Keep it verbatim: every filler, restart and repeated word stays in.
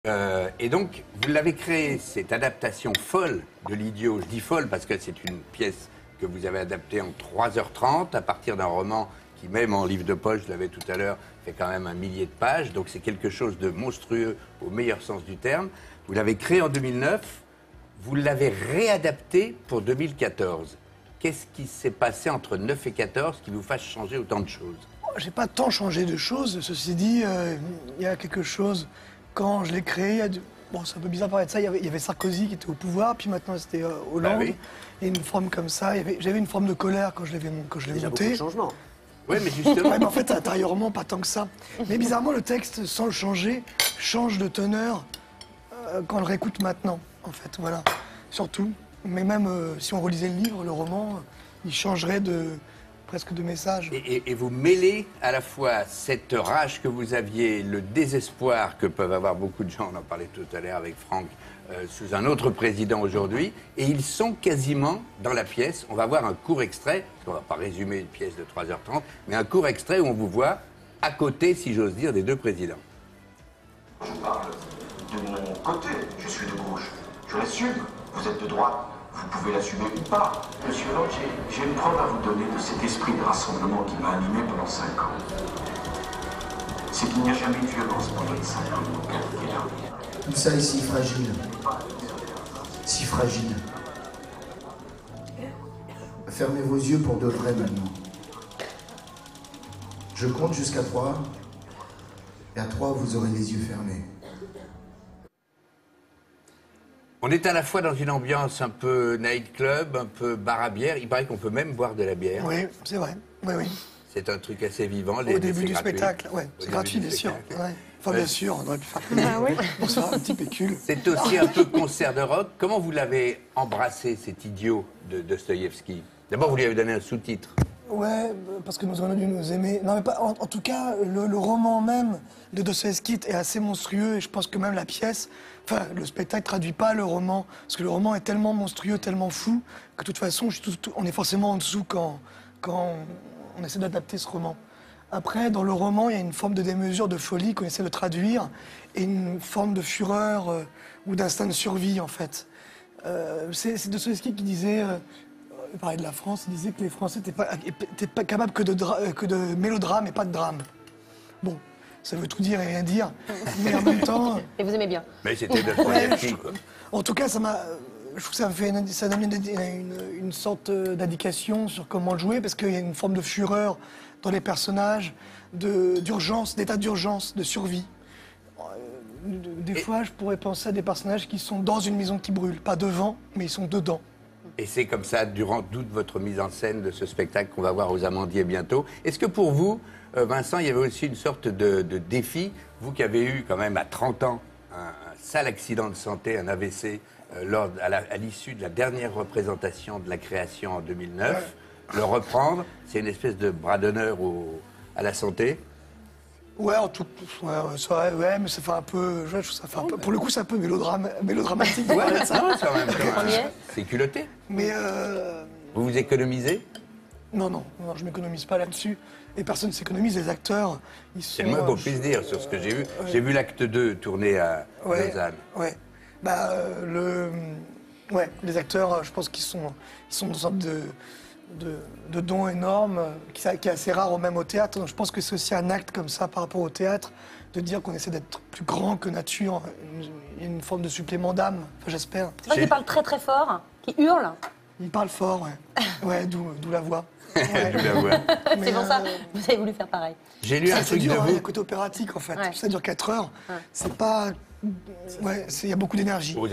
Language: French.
Euh, et donc, vous l'avez créé, cette adaptation folle de l'Idiot. Je dis folle parce que c'est une pièce que vous avez adaptée en trois heures trente à partir d'un roman qui, même en livre de poche, je l'avais tout à l'heure, fait quand même un millier de pages. Donc c'est quelque chose de monstrueux au meilleur sens du terme. Vous l'avez créé en deux mille neuf, vous l'avez réadapté pour deux mille quatorze. Qu'est-ce qui s'est passé entre neuf et quatorze qui vous fasse changer autant de choses? J'ai pas tant changé de choses. Ceci dit, euh, il y a quelque chose... Quand je l'ai créé, il y a du... bon, c'est un peu bizarre de parler de ça, il y avait, il y avait Sarkozy qui était au pouvoir, puis maintenant c'était euh, Hollande. Bah oui. Et une forme comme ça, j'avais une forme de colère quand je l'ai monté. Il y a beaucoup de changements. Oui, mais justement... Ouais, mais en fait, intérieurement, pas tant que ça. Mais bizarrement, le texte, sans le changer, change de teneur euh, quand on le réécoute maintenant, en fait, voilà. Surtout. Mais même euh, si on relisait le livre, le roman, euh, il changerait de... presque de message. Et, et, et vous mêlez à la fois cette rage que vous aviez, le désespoir que peuvent avoir beaucoup de gens, on en parlait tout à l'heure avec Franck, euh, sous un autre président aujourd'hui, et ils sont quasiment dans la pièce. On va voir un court extrait, parce qu'on ne va pas résumer une pièce de trois heures trente, mais un court extrait où on vous voit à côté, si j'ose dire, des deux présidents. Je parle de mon côté, je suis de gauche. Je l'assume, vous êtes de droite. Vous pouvez l'assumer ou pas. Monsieur Hollande, j'ai une preuve à vous donner de cet esprit de rassemblement qui m'a animé pendant cinq ans. C'est qu'il n'y a jamais eu de violence pendant les cinq ans de mon quinquennat. Tout ça est si fragile. Si fragile. Fermez vos yeux pour de vrai maintenant. Je compte jusqu'à trois. Et à trois, vous aurez les yeux fermés. On est à la fois dans une ambiance un peu nightclub, un peu bar à bière. Il paraît qu'on peut même boire de la bière. Oui, c'est vrai. Oui, oui. C'est un truc assez vivant. Au début du spectacle, oui. C'est gratuit, bien sûr. Ouais. Enfin, bien sûr, on aurait pu faire payer. Ah, oui. Bonsoir, un petit pécule. C'est aussi un peu concert de rock. Comment vous l'avez embrassé, cet Idiot de Dostoïevski? D'abord, vous lui avez donné un sous-titre. Ouais, parce que nous aurions dû nous aimer. Non, mais pas, en, en tout cas, le, le roman même de Dostoïevski est assez monstrueux et je pense que même la pièce, enfin, le spectacle traduit pas le roman, parce que le roman est tellement monstrueux, tellement fou, que de toute façon, je, tout, tout, on est forcément en dessous quand, quand on, on essaie d'adapter ce roman. Après, dans le roman, il y a une forme de démesure, de folie qu'on essaie de traduire, et une forme de fureur euh, ou d'instinct de survie, en fait. Euh, c'est Dostoïevski qui disait... Euh, Il parlait de la France, il disait que les Français n'étaient pas, étaient pas capables que de, que de mélodrame et pas de drame. Bon, ça veut tout dire et rien dire, mais en même temps... Et vous aimez bien. Mais c'était de Dostoïevski, quoi. En tout cas, ça m'a... Je trouve que ça, me fait une, ça donne une, une, une sorte d'indication sur comment le jouer, parce qu'il y a une forme de fureur dans les personnages, d'urgence, d'état d'urgence, de survie. Des fois, je pourrais penser à des personnages qui sont dans une maison qui brûle, pas devant, mais ils sont dedans. Et c'est comme ça, durant toute votre mise en scène de ce spectacle qu'on va voir aux Amandiers bientôt. Est-ce que pour vous, Vincent, il y avait aussi une sorte de, de défi, vous qui avez eu quand même à trente ans un, un sale accident de santé, un A V C, euh, lors, à l'issue de la dernière représentation de la création en deux mille neuf, ouais. Le reprendre, c'est une espèce de bras d'honneur à la santé? Ouais, en tout, ouais, ouais, ouais, mais ça fait un peu, je trouve ça fait un peu, pour le coup, c'est un peu mélodrame, mélodramatique. Ouais, ouais, ça, non, quand même, quand même. C'est culotté. Mais euh... vous vous économisez? Non, non, non, je m'économise pas là-dessus. Et personne ne s'économise, les acteurs, ils sont... C'est le moins qu'on puisse dire sur ce que j'ai vu. Euh, j'ai vu l'acte deux tourner à ouais, Lausanne. Ouais, bah, euh, le... Ouais, les acteurs, je pense qu'ils sont, ils sont dans une sorte de... De, de dons énormes, qui, qui est assez rare au même au théâtre. Donc je pense que c'est aussi un acte comme ça par rapport au théâtre, de dire qu'on essaie d'être plus grand que nature. Il y a une forme de supplément d'âme, enfin, j'espère. C'est vrai qu'il parle très très fort, qui hurle. Il parle fort, ouais. Ouais, d'où la voix. Ouais. D'où la voix. C'est pour ça que vous avez voulu faire pareil. J'ai lu un truc dur, de vous. Il y a un côté opératique en fait. Ouais. Ça dure quatre heures. Ouais. C'est pas... Ouais, il y a beaucoup d'énergie.